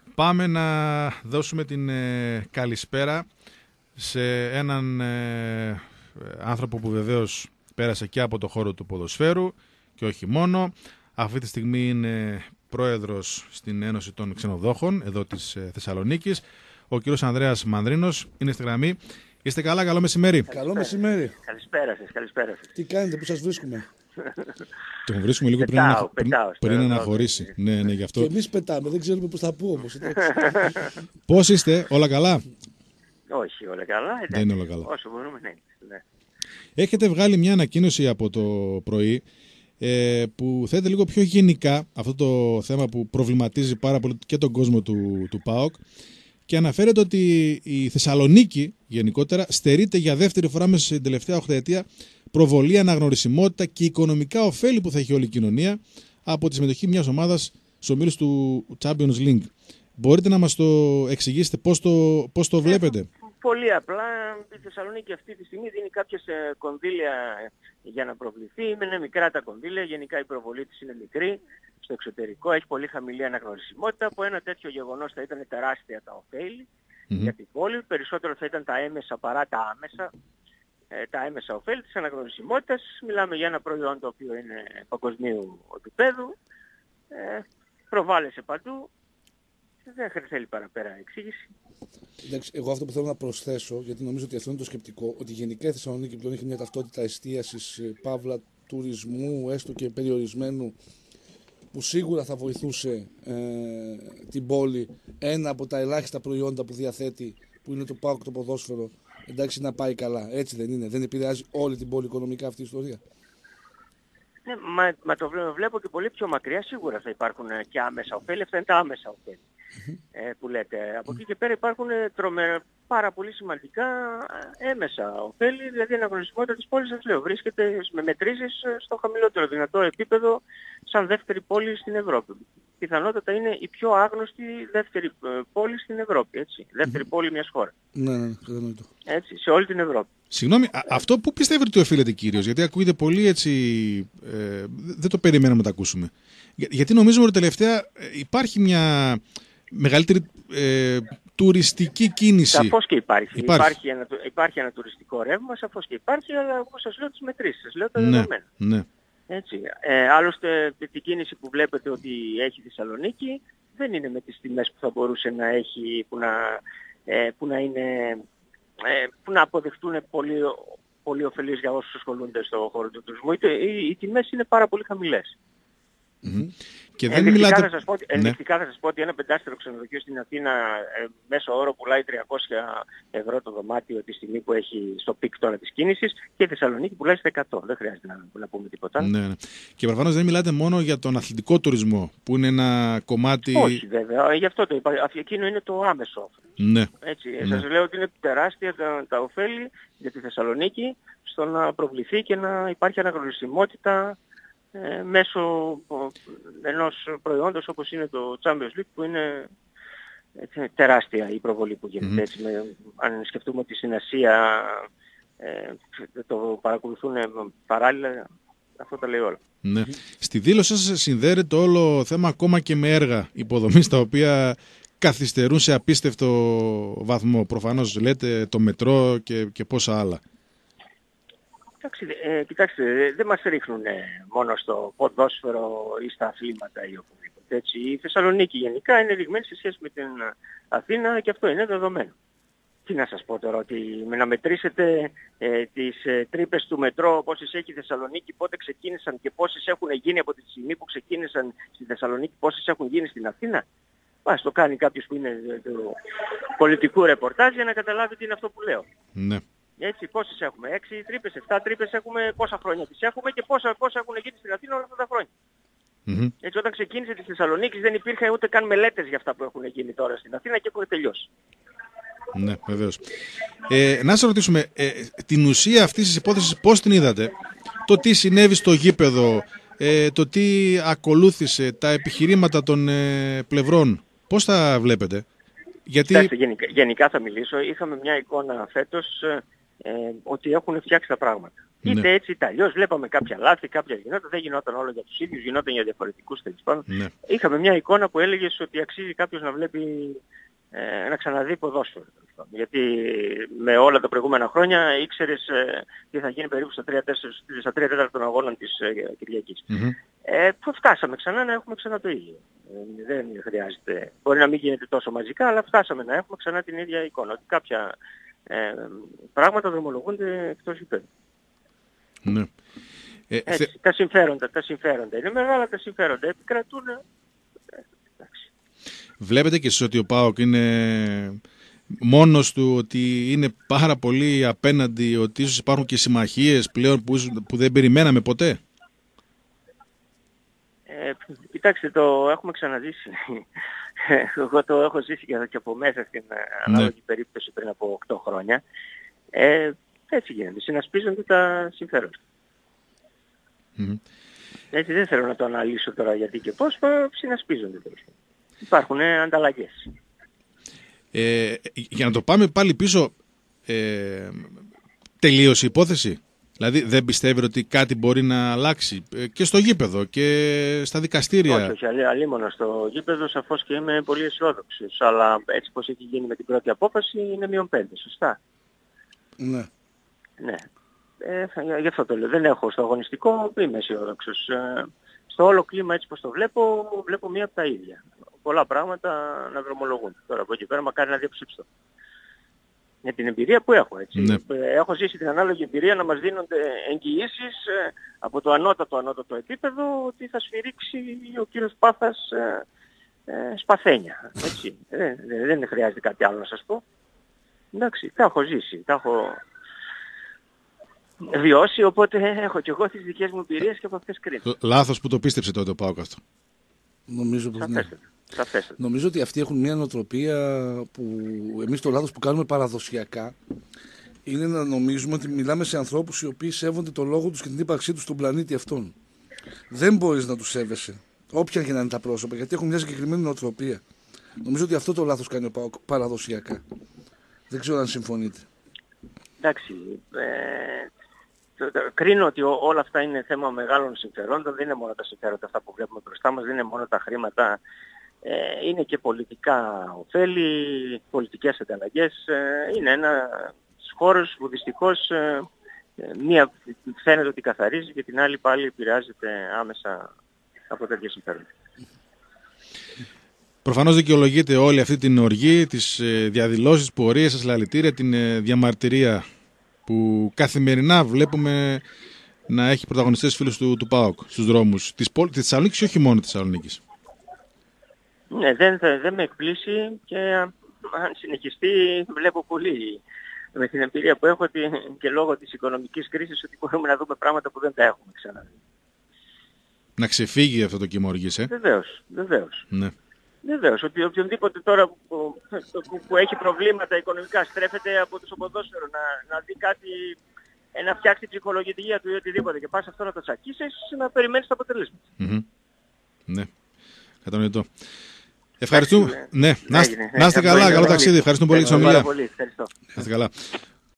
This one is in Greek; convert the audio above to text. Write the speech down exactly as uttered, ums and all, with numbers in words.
Πάμε να δώσουμε την ε, καλησπέρα σε έναν ε, άνθρωπο που βεβαίως πέρασε και από το χώρο του ποδοσφαίρου και όχι μόνο. Αυτή τη στιγμή είναι πρόεδρος στην Ένωση των Ξενοδόχων εδώ της ε, Θεσσαλονίκης. Ο κύριος Ανδρέας Μανδρίνος είναι στη γραμμή. Είστε καλά, καλό μεσημέρι. Καλό μεσημέρι. Καλησπέρα σας, καλησπέρα σας. Τι κάνετε, πού σας βρίσκουμε? Τον βρίσκουμε λίγο πετάω, πριν, ανα... πετάω, πριν, πριν πετάω, αναχωρήσει. πετάω. Ναι, ναι, γι' αυτό. Και εμείς πετάμε, δεν ξέρουμε πώς θα πω όμως. Πώς είστε, όλα καλά? Όχι, όλα καλά. Εντάξει. Δεν είναι όλα καλά. Όσο μπορούμε να είμαστε. Ναι. Έχετε βγάλει μια ανακοίνωση από το πρωί ε, που θέτει λίγο πιο γενικά αυτό το θέμα που προβληματίζει πάρα πολύ και τον κόσμο του, του ΠΑΟΚ και αναφέρεται ότι η Θεσσαλονίκη γενικότερα στερείται για δεύτερη φορά μέσα στην τελευταία οχταετία προβολή, αναγνωρισιμότητα και οικονομικά ωφέλη που θα έχει όλη η κοινωνία από τη συμμετοχή μιας ομάδας στους ομίλους του Champions League. Μπορείτε να μας το εξηγήσετε πώς το, πώς το βλέπετε? Πολύ απλά, η Θεσσαλονίκη αυτή τη στιγμή δίνει κάποιες κονδύλια για να προβληθεί. Είναι μικρά τα κονδύλια, γενικά η προβολή της είναι μικρή στο εξωτερικό, έχει πολύ χαμηλή αναγνωρισιμότητα. Από ένα τέτοιο γεγονός θα ήταν τεράστια τα ωφέλη mm-hmm. για την πόλη. Περισσότερο θα ήταν τα έμεσα παρά τα άμεσα. Ε, τα έμεσα ωφέλη της αναγνωρισιμότητας. Μιλάμε για ένα προϊόν το οποίο είναι παγκοσμίου επίπεδου. Ε, προβάλλεσαι παντού. Δεν θέλει παραπέρα εξήγηση. Εντάξει, εγώ αυτό που θέλω να προσθέσω, γιατί νομίζω ότι αυτό είναι το σκεπτικό, ότι γενικά η Θεσσαλονίκη πλέον έχει μια ταυτότητα εστίασης, παύλα τουρισμού, έστω και περιορισμένου, που σίγουρα θα βοηθούσε ε, την πόλη. Ένα από τα ελάχιστα προϊόντα που διαθέτει, που είναι το ΠΑΟΚ, το ποδόσφαιρο, εντάξει, να πάει καλά. Έτσι δεν είναι? Δεν επηρεάζει όλη την πόλη οικονομικά αυτή η ιστορία? Ναι, μα, μα το βλέπω και πολύ πιο μακριά. Σίγουρα θα υπάρχουν και άμεσα ωφέλη. Αυτά είναι τα άμεσα ωφέλη mm-hmm. ε, που λέτε. Από εκεί και πέρα υπάρχουν τρομε, πάρα πολύ σημαντικά έμεσα ωφέλη. Δηλαδή η αναγνωρισιμότητα της πόλης, σας λέω, βρίσκεται με μετρήσεις στο χαμηλότερο δυνατό επίπεδο σαν δεύτερη πόλη στην Ευρώπη. Πιθανότατα είναι η πιο άγνωστη δεύτερη πόλη στην Ευρώπη. Έτσι. Δεύτερη mm-hmm. πόλη μιας χώρας. Ναι, ναι, κατανοητό. Έτσι, σε όλη την Ευρώπη. Συγγνώμη, α, αυτό που πιστεύετε ότι το οφείλεται κύριος? Γιατί ακούγεται πολύ έτσι, ε, δεν το περιμέναμε να το ακούσουμε. Για, γιατί νομίζουμε ότι τελευταία ε, υπάρχει μια μεγαλύτερη ε, τουριστική κίνηση. Σαφώς και υπάρχει. Υπάρχει. Υπάρχει, ένα, υπάρχει ένα τουριστικό ρεύμα, σαφώς και υπάρχει, αλλά εγώ σας λέω τις μετρήσεις, σας λέω τα ναι, δεδομένα. Ναι. Έτσι. Ε, άλλωστε την κίνηση που βλέπετε ότι έχει η Θεσσαλονίκη δεν είναι με τις τιμές που θα μπορούσε να έχει, που να, ε, που να είναι... που να αποδεχτούν πολύ, πολύ ωφελείς για όσους ασχολούνται στον χώρο του τουρισμού. Οι, οι, οι τιμές είναι πάρα πολύ χαμηλές. Mm-hmm. Και δεν ενδεικτικά, μιλάτε... θα σας πω, ενδεικτικά ναι. θα σας πω ότι ένα πεντάστερο ξενοδοχείο στην Αθήνα ε, μέσω όρο πουλάει τριακόσια ευρώ το δωμάτιο τη στιγμή που έχει στο πικ τώρα της κίνησης και η Θεσσαλονίκη πουλάει στα εκατό. Δεν χρειάζεται να, να πούμε τίποτα. Ναι, ναι. Και προφανώς δεν μιλάτε μόνο για τον αθλητικό τουρισμό που είναι ένα κομμάτι... Όχι βέβαια, γι' αυτό το είπα. Εκείνο είναι το άμεσο. Ναι. Έτσι, ναι. Σας λέω ότι είναι τεράστια τα, τα ωφέλη για τη Θεσσαλονίκη στο να προβληθεί και να υπάρχει αναγνωρισιμότητα ε, μέσω ενός προϊόντος όπως είναι το Champions League, που είναι έτσι, τεράστια η προβολή που γίνεται. Mm-hmm. Έτσι, με, αν σκεφτούμε ότι στην Ασία ε, το παρακολουθούν παράλληλα, αυτό τα λέει όλα. Ναι. Στη δήλωσή σας συνδέεται το όλο θέμα ακόμα και με έργα υποδομής τα οποία καθυστερούν σε απίστευτο βαθμό. Προφανώς λέτε το μετρό και, και πόσα άλλα. Εντάξει, ε, κοιτάξτε, δεν μας ρίχνουν ε, μόνο στο ποδόσφαιρο ή στα αθλήματα ή οπουδήποτε. Έτσι. Η Θεσσαλονίκη γενικά είναι ρηγμένη σε σχέση με την Αθήνα και αυτό είναι δεδομένο. Τι να σας πω τώρα, ότι με να μετρήσετε ε, τις ε, τρύπες του μετρό, πόσες έχει η Θεσσαλονίκη, πότε ξεκίνησαν και πόσες έχουν γίνει από τη στιγμή που ξεκίνησαν στη Θεσσαλονίκη, πόσες έχουν γίνει στην Αθήνα. Ας το κάνει κάποιος που είναι του πολιτικού ρεπορτάζ για να καταλάβει τι είναι αυτό που λέω. Ναι. Έτσι, πόσες έχουμε, έξι τρύπες, εφτά τρύπες έχουμε, πόσα χρόνια τις έχουμε και πόσα, πόσα έχουν γίνει στην Αθήνα όλα αυτά τα χρόνια. Mm-hmm. Έτσι, όταν ξεκίνησε τη Θεσσαλονίκη δεν υπήρχαν ούτε καν μελέτες για αυτά που έχουν γίνει τώρα στην Αθήνα και έχουν τελειώσει. Ναι, βεβαίως. Ε, να σας ρωτήσουμε, ε, την ουσία αυτής της υπόθεσης πώς την είδατε? Το τι συνέβη στο γήπεδο, ε, το τι ακολούθησε, τα επιχειρήματα των ε, πλευρών, πώς τα βλέπετε? Γιατί... Κοιτάξτε, γενικά, γενικά θα μιλήσω. Είχαμε μια εικόνα φέτος ε, ότι έχουν φτιάξει τα πράγματα. Ναι. Είτε έτσι είτε αλλιώς, βλέπαμε κάποια λάθη, κάποια γινόταν, δεν γινόταν όλο για τους ίδιους, γινόταν για διαφορετικούς τέλος πάντων. Ναι. Είχαμε μια εικόνα που έλεγε ότι αξίζει κάποιος να βλέπει, ε, να ξαναδεί ποδόσφαιρο. Γιατί με όλα τα προηγούμενα χρόνια ήξερες ε, τι θα γίνει περίπου στα τρία τέταρτα των αγώνων της ε, Κυριακής. Mm-hmm. Ε, που φτάσαμε ξανά να έχουμε ξανά το ίδιο. Ε, δεν χρειάζεται, μπορεί να μην γίνεται τόσο μαζικά, αλλά φτάσαμε να έχουμε ξανά την ίδια εικόνα. Ότι κάποια ε, πράγματα δρομολογούνται εκτός γηπέδου. Ναι. Ε, Έτσι, θε... τα συμφέροντα, τα συμφέροντα είναι μεγάλα, τα συμφέροντα επικρατούν. Ε, Βλέπετε και εσείς ότι ο ΠΑΟΚ είναι μόνος του, ότι είναι πάρα πολύ απέναντι, ότι ίσως υπάρχουν και συμμαχίες πλέον που, που δεν περιμέναμε ποτέ? Ε, κοιτάξτε, το έχουμε ξαναζήσει. Εγώ το έχω ζήσει και από μέσα στην ναι. ανάλογη περίπτωση πριν από οκτώ χρόνια. Ε, έτσι γίνεται. Συνασπίζονται τα συμφέροντα. Mm-hmm. Έτσι δεν θέλω να το αναλύσω τώρα γιατί και πώς, συνασπίζονται τέλος. Υπάρχουν ε, ανταλλαγές. Ε, για να το πάμε πάλι πίσω, ε, τελείωσε η υπόθεση? Δηλαδή δεν πιστεύει ότι κάτι μπορεί να αλλάξει ε, και στο γήπεδο και στα δικαστήρια? Όχι, όχι, αλίμονα στο γήπεδο σαφώς και είμαι πολύ αισιόδοξος. Αλλά έτσι πως έχει γίνει με την πρώτη απόφαση είναι μείον πέντε, σωστά? Ναι. Ναι. Ε, γι' αυτό το λέω. Δεν έχω στο αγωνιστικό, είμαι αισιόδοξος. Ε, στο όλο κλίμα έτσι πως το βλέπω, βλέπω μία από τα ίδια. Πολλά πράγματα να δρομολογούν. Τώρα από εκεί πέρα μακάρι να διαψήψω. Με την εμπειρία που έχω, έτσι. Ναι. Έχω ζήσει την ανάλογη εμπειρία να μας δίνονται εγγυήσεις ε, από το ανώτατο ανώτατο επίπεδο ότι θα σφυρίξει ο κύριος Πάθας ε, ε, σπαθένια. Έτσι. ε, δεν χρειάζεται κάτι άλλο να σας πω. Εντάξει, τα έχω ζήσει, τα έχω βιώσει, οπότε έχω και εγώ τις δικές μου εμπειρίες και από αυτές κρίνω. Λάθος που το πίστεψε τότε ο ΠΑΟΚ αυτό. Νομίζω πως ναι. Σαφέστατα. Νομίζω ότι αυτοί έχουν μια νοοτροπία που εμείς το λάθος που κάνουμε παραδοσιακά είναι να νομίζουμε ότι μιλάμε σε ανθρώπους οι οποίοι σέβονται το λόγο τους και την ύπαρξή τους στον πλανήτη αυτόν. Δεν μπορείς να τους σέβεσαι, όποια και να είναι τα πρόσωπα, γιατί έχουν μια συγκεκριμένη νοοτροπία. Νομίζω ότι αυτό το λάθος κάνει ο ΠΑΟΚ παραδοσιακά. Δεν ξέρω αν συμφωνείτε. Εντάξει, ε, το, το, κρίνω ότι ό, όλα αυτά είναι θέμα μεγάλων συμφερόντων, δεν είναι μόνο τα συμφέροντα αυτά που βλέπουμε μπροστά μας, δεν είναι μόνο τα χρήματα, ε, είναι και πολιτικά ωφέλη, πολιτικές ανταλλαγές, ε, είναι ένας χώρος βουδιστικός, ε, μία φαίνεται ότι καθαρίζει και την άλλη πάλι επηρεάζεται άμεσα από τέτοια συμφέροντα. Προφανώς δικαιολογείται όλη αυτή την οργή, τις διαδηλώσεις, πορείες, συλλαλητήρια, την διαμαρτυρία που καθημερινά βλέπουμε να έχει πρωταγωνιστές φίλους του, του ΠΑΟΚ στους δρόμους της, πόλης, της Θεσσαλονίκης και όχι μόνο της Θεσσαλονίκης. Ναι, δεν, δεν με εκπλήσει και αν συνεχιστεί βλέπω πολύ με την εμπειρία που έχω ότι, και λόγω της οικονομικής κρίσης ότι μπορούμε να δούμε πράγματα που δεν τα έχουμε ξανά. Να ξεφύγει αυτό το κύμα οργής, ε. Βεβαίως, βεβαίως. Ναι. Βεβαίως, ότι οποιονδήποτε τώρα που, που, που έχει προβλήματα οικονομικά στρέφεται από το ποδόσφαιρο να, να δει κάτι, ε, να φτιάξει την ψυχολογία του ή οτιδήποτε και πας αυτό να το τσακίσεις, να περιμένεις το αποτελέσμα. Mm-hmm. Ναι, κατανοητό. Ευχαριστούμε. Ναι, να είστε καλά, καλό ταξίδι. Ευχαριστούμε πολύ για την ομιλία. Να είστε καλά.